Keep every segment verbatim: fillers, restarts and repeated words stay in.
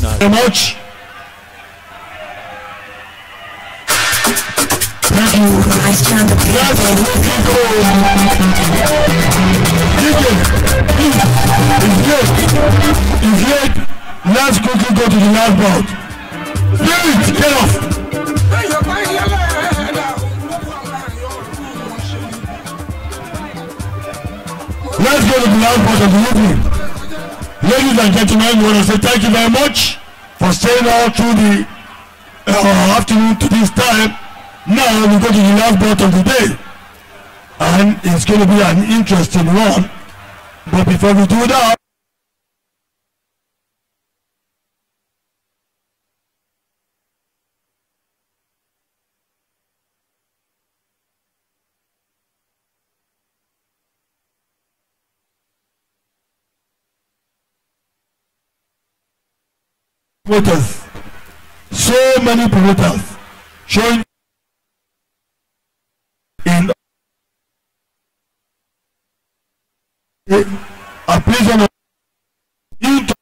very much. Thank you. Let's go. It's late. Let's quickly go to the last bout. Spirit, get off. Let's go to the last bout of the evening. Ladies and gentlemen, we want to say thank you very much for staying all through the uh, afternoon to this time. Now we go to the last bout of the day, and it's going to be an interesting one. But before we do that, promoters, so many promoters showing in a prison to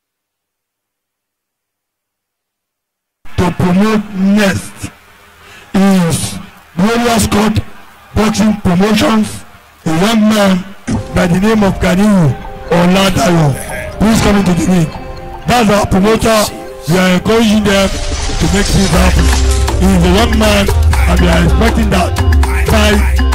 promote next is Glorious Court Boxing Promotions, a young man by the name of Ganiyu Oladayo. Please come into the ring. That's our promoter. We are encouraging them to make things happen. He is a young man and we are expecting that by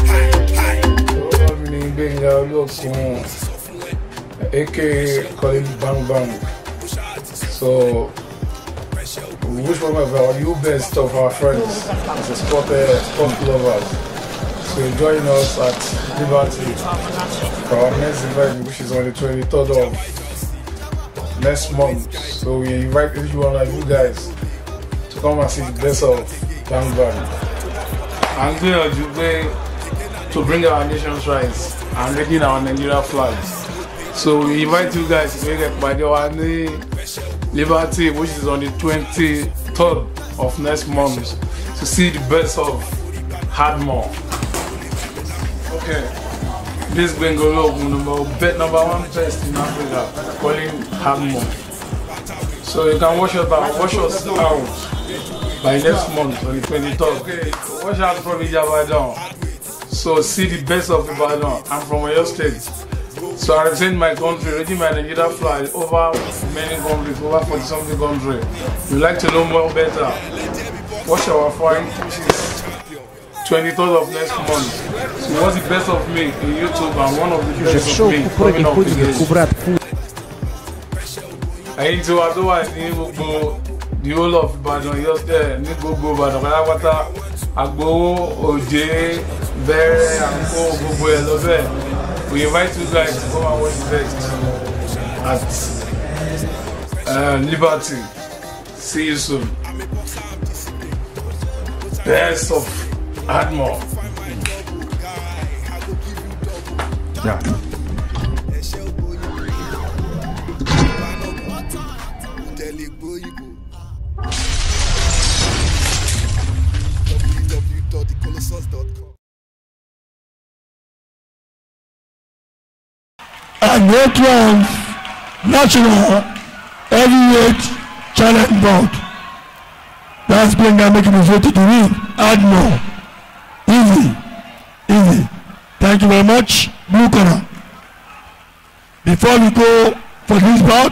A K A calling Bang Bang. So we wish one of our new best of our friends as a sport, uh, sport lovers to join us at Liberty for our next event, which is on the twenty-third of next month. So we invite each one of you guys to come and see the best of Bang Bang. And we are to bring our nation's rights and making our Nigeria flags. So we invite you guys to make it by the one Liberty, which is on the twenty-third of next month, to see the best of Hardmore. Okay, this Bengal number bet number one best in Africa, calling Hardmore. So you can watch us out, watch us out by next month on the twenty-third. Okay, watch out from Ibadan. So see the best of Ibadan. I'm from Oyo State. So I represent my country, reading my Nigeria flag over many countries, over forty something countries. You'd like to know more better, watch our fight, which is twenty-third of next month. So what's the best of me in YouTube and one of the best of me coming up with this. I need to otherwise the whole of Ibadan, just there, need to go Ibadan, Agbo, Oje, Bere, and Ko, Gogo, Elobe. We invite you guys to come and watch the best at uh, Liberty. See you soon. Best of Hardmore. Yeah. And eight rounds national heavyweight challenge bout. That's going to make his way to the ring. Hardmore. Easy. Easy. Thank you very much. Blue corner. Before we go for this bout,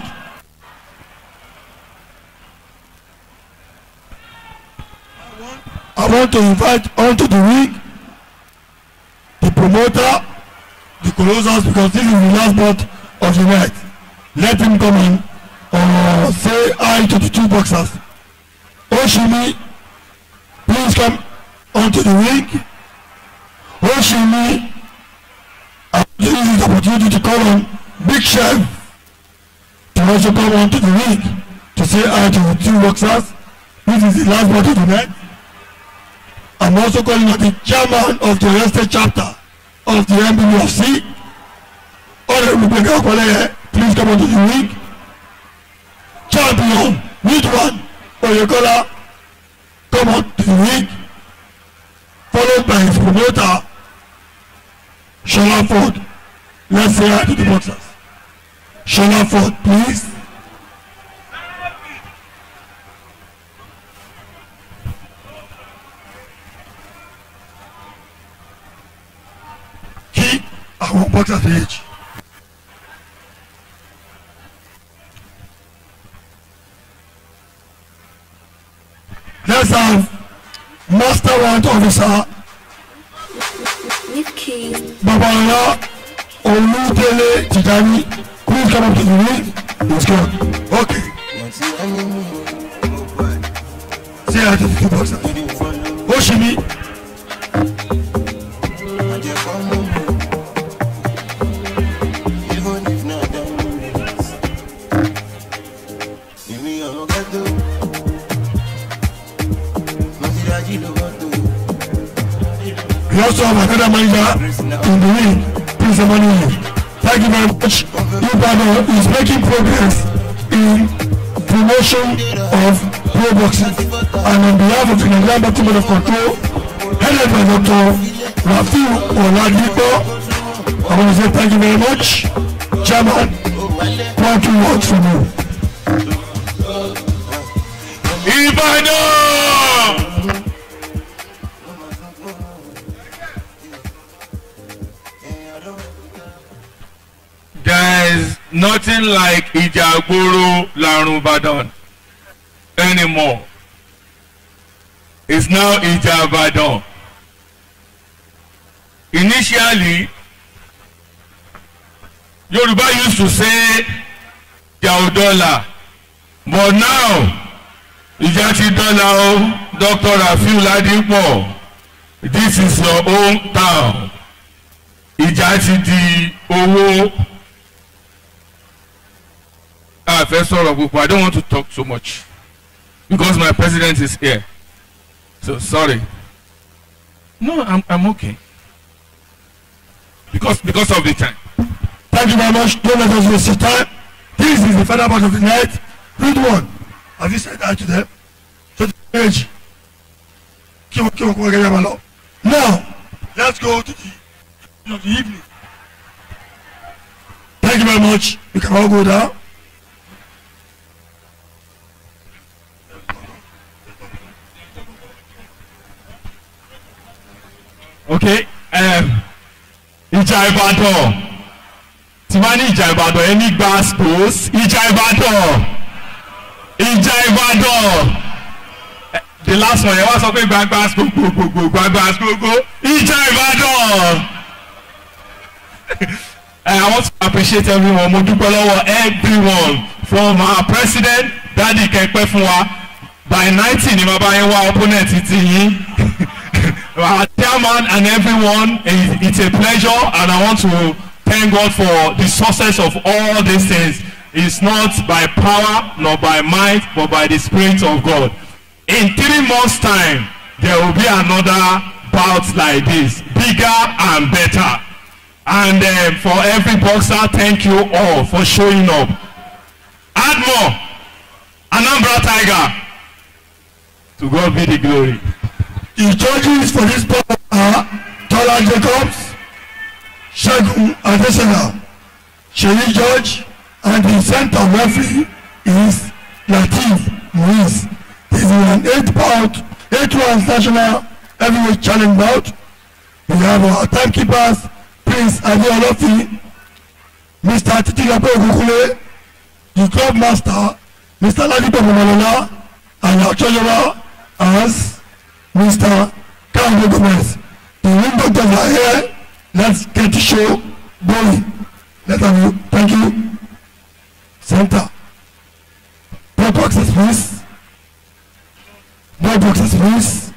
I want to invite onto the ring the promoter, the Colossus, because this is the last bout of the night. Let him come and uh, say hi to the two boxers. Oshimi, please come onto the ring. Oshimi, I use this opportunity to call on Big Chef to also come onto the ring to say hi to the two boxers. This is the last bout of the night. I'm also calling on the chairman of the Oyo chapter of the M B U F C. Honorable Bega Kwale, please come onto the ring. Champion, which one? Oyekola, come on to the ring. Followed by his promoter, Shola Ford. Let's say hi to the boxers. Shola Ford, please. boxers page. Let's have master warrant officer Babalola Oludele Tijani. Please come up to the ring. Let's go. Okay. Say hi to the two boxers. Oshimi. We also have another manager in the ring, Prince Emmanuel. Thank you very much. Ibadan is making progress in promotion of pro boxing, and on behalf of the Nigerian Boxing Board of Control, headed by Doctor Rafiu Oladipo, I want to say thank you very much. Chairman, one two words from you. Ibadan! There is nothing like Ijagboro Larun Ibadan anymore. It's now Ijabadan. Initially, Yoruba used to say Jaudola, but now Ijati Dola, Doctor Rafiu Oladipo, this is your own town. Ijati di Owo. Ah, first of all, I don't want to talk so much because my president is here. So sorry. No, I'm I'm okay. Because because of the time. Thank you very much. Don't let us waste your time. This is the final part of the night. Read one. Have you said that to them? So the page. Now, let's go to the, you know, the evening. Thank you very much. You can all go down. Okay. Um, Ìjà Ìbàdàn. Tí wọ́n ní Ìjà Ìbàdàn ẹni gba schools. Ìjà Ìbàdàn. Ìjà Ìbàdàn. The last one, yẹn wá sọ pé gbàgbà gbogbogbò gbàgbà gbogbo. Ìjà Ìbàdàn. I want to appreciate everyone. Mo dúpẹ́ lọ́wọ́ everyone from our president Daddy Kẹ́pẹ́ fún wa. By ninety ni bàbá yẹn wá opponent ti yín. Our chairman and everyone, it's a pleasure, and I want to thank God for the success of all these things. It's not by power nor by might, but by the Spirit of God. In three months' time, there will be another bout like this, bigger and better. And uh, for every boxer, thank you all for showing up. Add more, Anambra Tiger. To God be the glory. The judges for this bout are Tola Jacobs, Segun Adesina, Sheyi George, and the center referee is Lateef Muiz. This is an eight bout, eight rounds national heavyweight challenge bout. We have our timekeepers, Prince Adeolofi, Mister Titilapo Ogukule, the club master, Mister Ladipo Momolola, and our treasurer as Mister Kando Gomez. The ring doctors are here. Let's get the show going. Let us thank you. Center. Board boxes, please. Board boxes, please.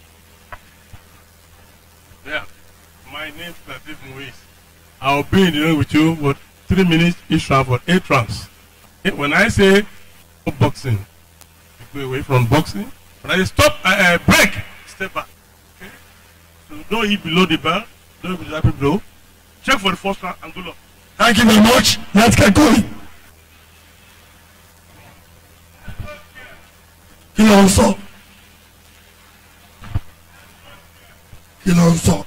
Yeah, my name is Lateef Muiz. I'll be in the ring with you for three minutes each round for eight rounds. When I say boxing, you go away from boxing. When I stop, uh, uh, break, step back. Okay? So don't hit below the bell, don't hit below the blow. Check for the first round and go up. Thank you very much. Let's get going. Kí ló ń sọ? Kí ló ń sọ?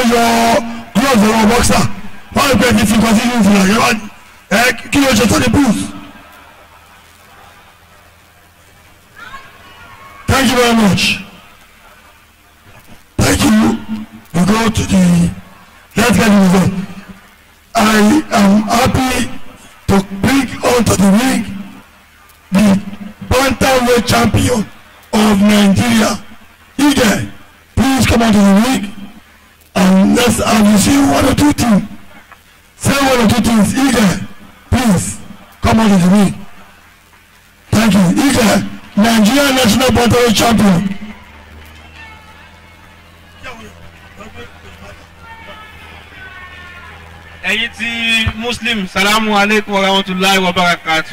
yọ gloves ọ̀rọ̀ boxer wọ́n rí pé ti fi continue fún àyè wá ẹ kí ló ṣe sọ́ni booth. Thank you very much. Thank you. We go to the let's get the result. I am happy to bring onto the ring the bantamweight champion of Nigeria. Ige, please come onto the ring and let's have you see one or two things. Say one or two things. Ige, please come onto the ring. Thank you. Ige, Nigeria national bantamweight champion. ẹ̀yin tí muslim salamu alaikum wa rahmatulahi wa barakatu.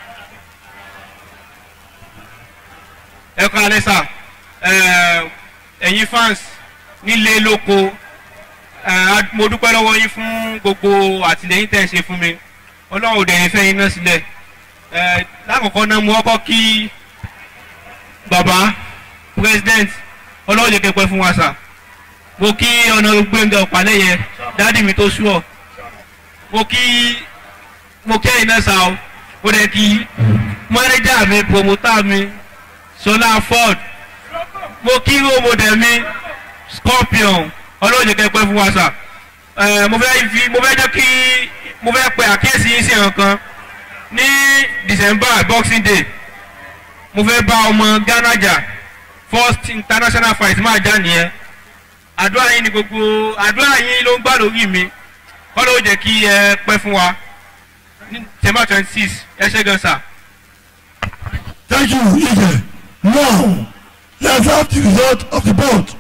ẹ kọ́ alẹ́ sà ẹ̀yin fans nílé lóko mo dúpẹ́ lọ́wọ́ yín fún gbogbo àtìlẹ́yìn tẹ́ ẹ ṣe fún mi ọlọ́run ò dẹ̀ fẹ́ yín náà sílẹ̀ lákòókò náà mo kọ́kọ́ kí bàbá president ọlọ́run jẹ́ kẹ́pẹ́ fún wa sà mo kí ọ̀nà Gbénga Ọ̀pálẹ́yẹ dáàdì mi tó sú ọ mo kí mo kí ẹ̀yin náà sá o mo dẹ̀ kí mọ́nẹ́jà mi promoter mi Ṣọlá Ford mo kí role model mi Scorpion ọlọ́ọ̀jẹ̀ kẹ́pẹ́ fún wa sà mo fẹ́ fi mo fẹ́ jẹ́ kí mo fẹ́ pe àkíyèsí yín sí ẹ̀ràn kan ní December Boxing Day mo fẹ́ bá ọmọ Ghana jà first international fight máa já nìyẹn àdúrà yín ni gbogbo àdúrà yín ló ń gbà lórí mi kọ́ ló jẹ́ kí ẹ pẹ́ fún wa ní December twenty six ẹ ṣé gan sà. Thank you, Ige. Now let's have the result of the bout.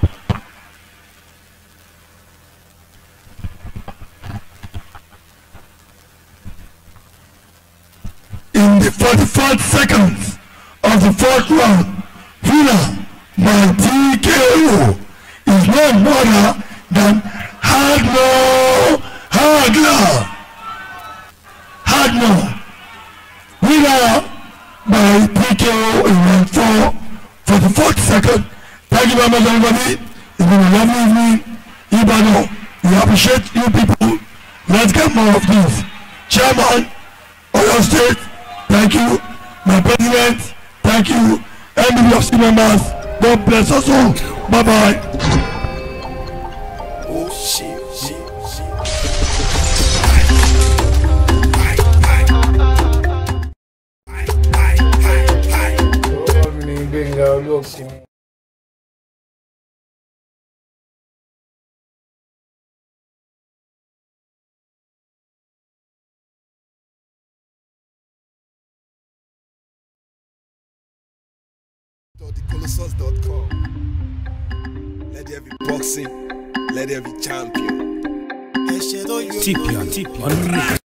In the forty-fourth seconds of the fourth round, winner by T K O is no more than Hardmore Hagler. Hardmore. Winner by T K O in round four for the fourth second. Thank you very much, everybody. It's been a lovely evening. Ibadan, we appreciate you people. Let's get more of this. Chairman, Oyo State, thank you. My president, thank you. M B F C members, God bless us all. Bye bye. Oh shit, shit, shit. Colossals dot com. Let there be boxing, let there be champion. Tipion, Tipion.